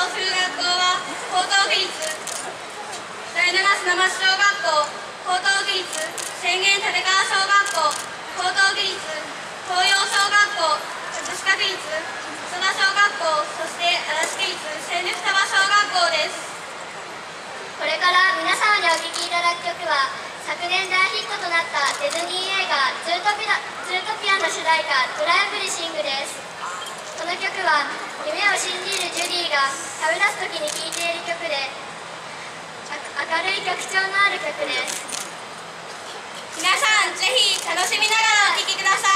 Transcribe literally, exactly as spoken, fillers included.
する学校は高等技術、第七須生小学校高等技術、浅間立川小学校高等技術、東洋小学校葛飾区立、磯田小学校、そして嵐区立千住双葉小学校です。 これから皆様にお聴きいただく曲は、昨年大ヒットとなったディズニー映画「ズートピア」ズートピアの主題歌「トライアブリシング」です。この曲は夢を信じるジュディが旅立つ時に聴いている曲で、明るい曲調のある曲です。 皆さんぜひ楽しみながらお聴きください。